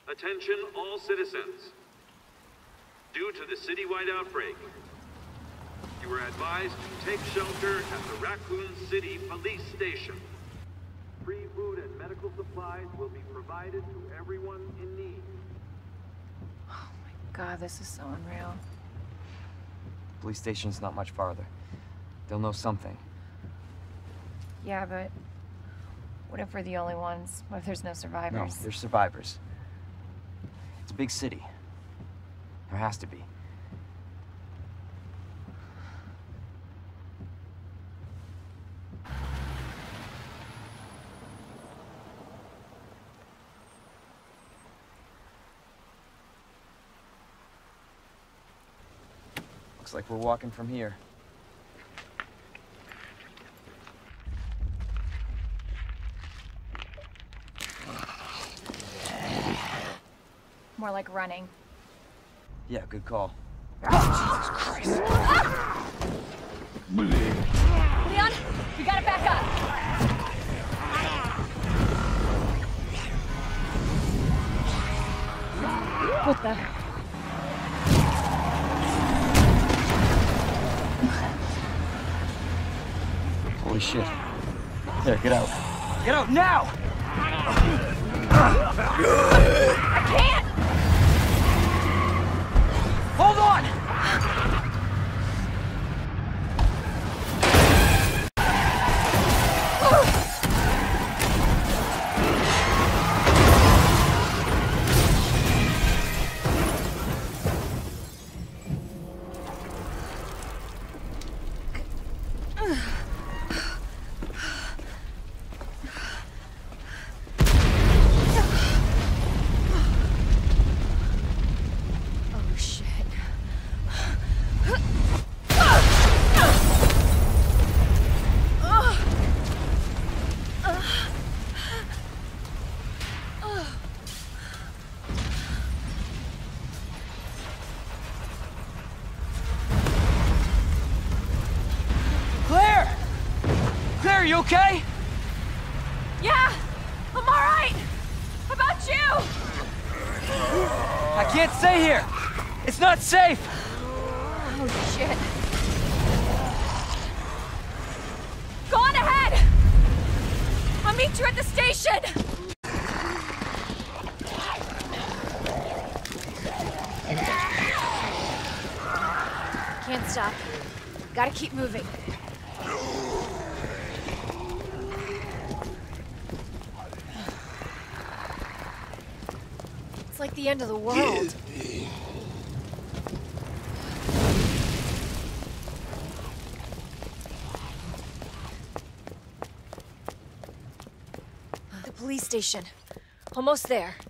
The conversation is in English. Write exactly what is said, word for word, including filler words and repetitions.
Attention all citizens. Due to the citywide outbreak, you are advised to take shelter at the Raccoon City Police Station. Free food and medical supplies will be provided to everyone in need. Oh my god, this is so unreal. Police station's not much farther. They'll know something. Yeah, but what if we're the only ones? What if there's no No, survivors? there's survivors. It's a big city. There has to be. Looks like we're walking from here. More like running. Yeah, good call. Jesus Christ! Ah! Leon, you gotta back up! What the? Holy shit. There, get out. Get out now! I can't! Hold on! Are you okay? Yeah, I'm all right. How about you? I can't stay here. It's not safe. Oh, shit. Go on ahead. I'll meet you at the station. Can't stop. Gotta keep moving. It's like the end of the world. The police station. Almost there.